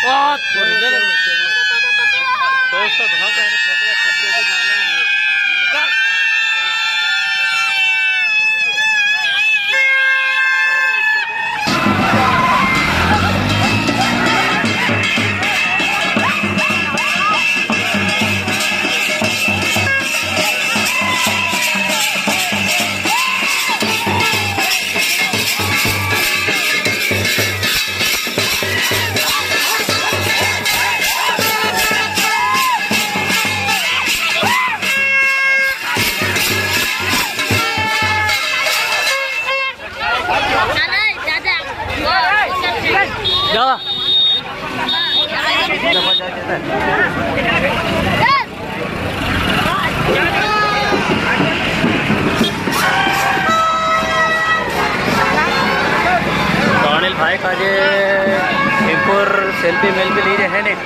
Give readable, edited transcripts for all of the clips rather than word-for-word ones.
अनिल भाई का जे इंपोर सेल्फी मेल्फी ली रहे हैं ने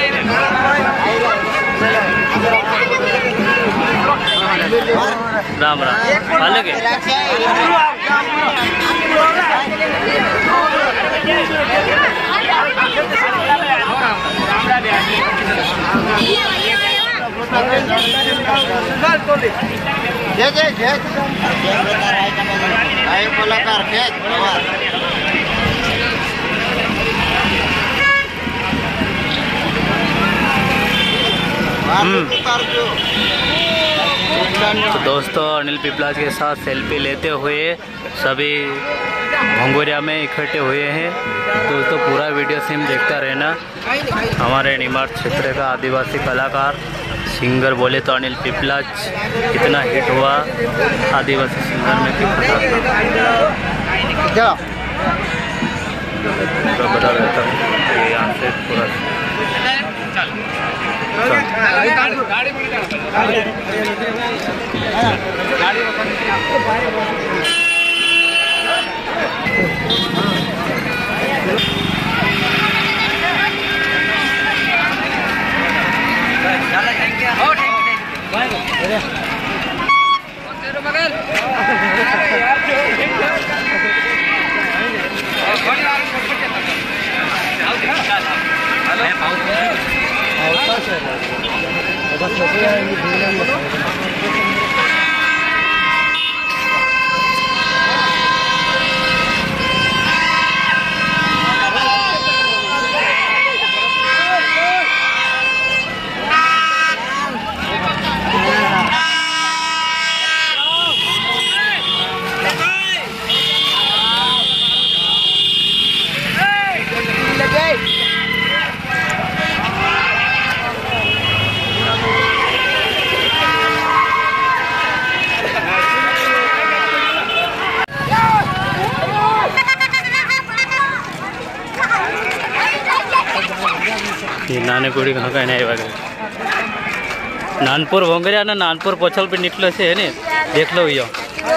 राम राम हाल के तो दोस्तों अनिल पिपलाज के साथ सेल्फी लेते हुए सभी भंगोरिया में इकट्ठे हुए हैं। दोस्तों पूरा वीडियो सिम देखता रहना। हमारे निमाड़ क्षेत्र का आदिवासी कलाकार सिंगर बोले तो अनिल पिपलाज कितना हिट हुआ आदिवासी सिंगर में क्या बता रहता हूँ यहाँ से पूरा नाने कुड़ी कहाँ का नहीं आएगा नानपुर भंगरिया ना नानपुर पोछल पे निकले से है ने देख लो यो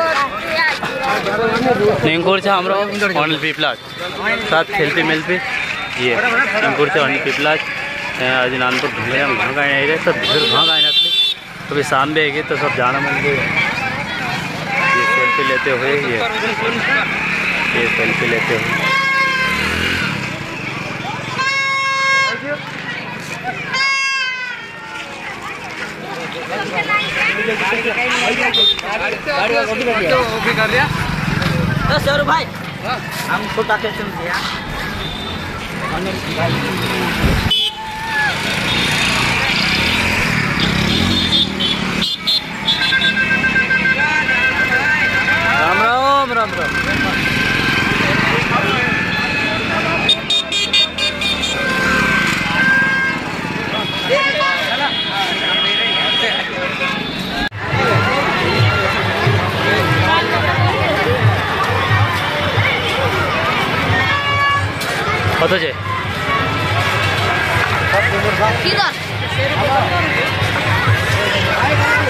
निंगुर से हमरो अनिल पिपलाज साथ सेल्फी मेल्फी ये निंगुर से अनिल पिपलाज आज नानपुर भंगरिया में कहाँ का नहीं रहे सब भीड़ कहाँ का नहीं कभी शाम में आएगी तो सब जाना मिल गए। ये सेल्फी लेते हुए ये सेल्फी लेते हुए सर भाई हमको ताकि सुन दिया राम राम राम राम कत जे किधर